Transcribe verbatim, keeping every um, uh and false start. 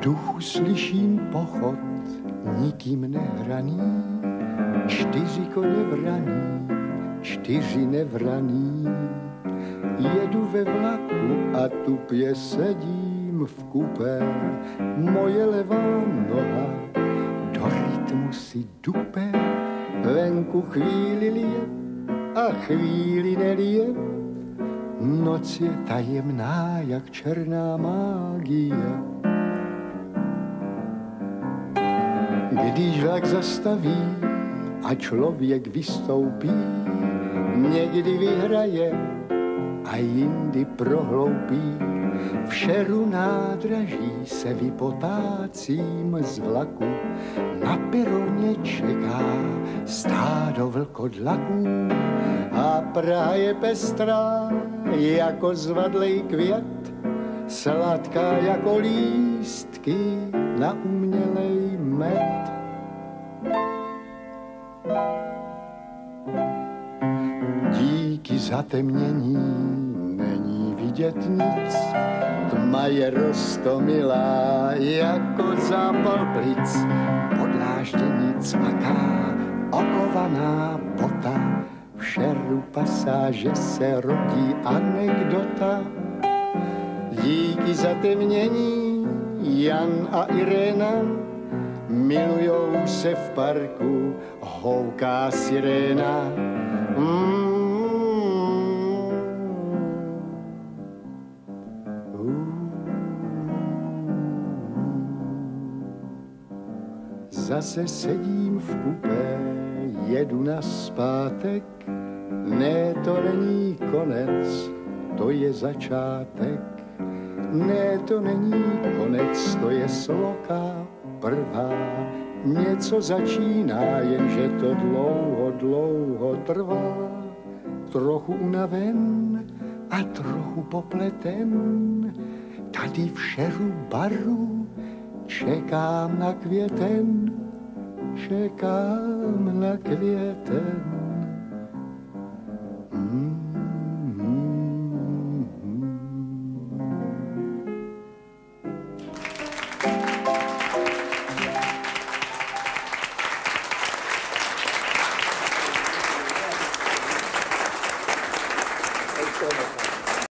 vzduchu slyším pochod, nikým nehraný, čtyři koně vraný, čtyři nevraný. Jedu ve vlaku a tupě sedím v kupé, moje levá noha do rytmu si dupe. Venku chvíli lije a chvíli nelije, noc je tajemná jak černá mágie. Když vlak zastaví a člověk vystoupí, někdy vyhraje a jindy prohloupí. V šeru nádraží se vypotácím z vlaku, na peroně čeká stádo vlkodlaků. A Praha je pestrá jako zvadlej květ, sladká jako lístky na umělej med. Díky zatemnění není vidět nic, tma je roztomilá jako zápal plic. Podláždění cvaká okovaná bota, v šeru pasáže se rodí anekdota. Díky zatemnění Jan a Irena milujou se v parku, houká siréna. Mm. Zase sedím v kupé, jedu nazpátek, ne, to není konec, to je začátek. Ne, to není konec, to je sloka prvá. Něco začíná, jenže to dlouho, dlouho trvá. Trochu unaven a trochu popleten, tady v šeru baru čekám na květen, čekám na květen.